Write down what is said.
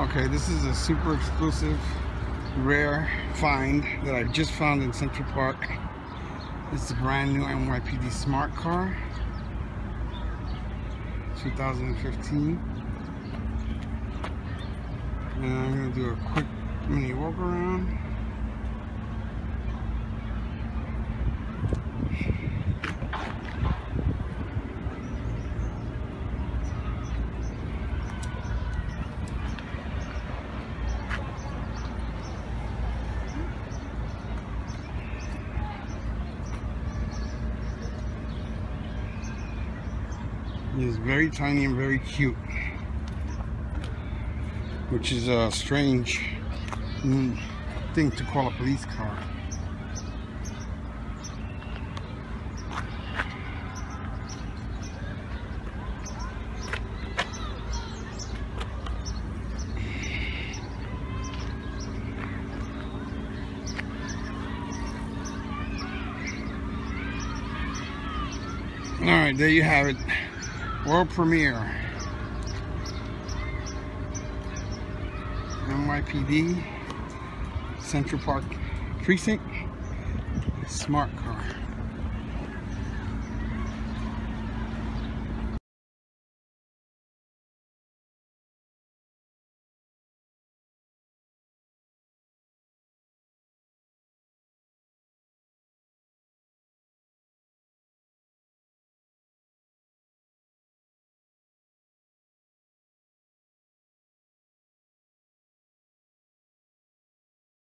Okay, this is a super exclusive, rare find that I just found in Central Park. It's a brand new NYPD smart car, 2015. And I'm going to do a quick mini walk around. It's very tiny and very cute, which is a strange thing to call a police car. Alright, there you have it. World premiere. NYPD Central Park Precinct smart car.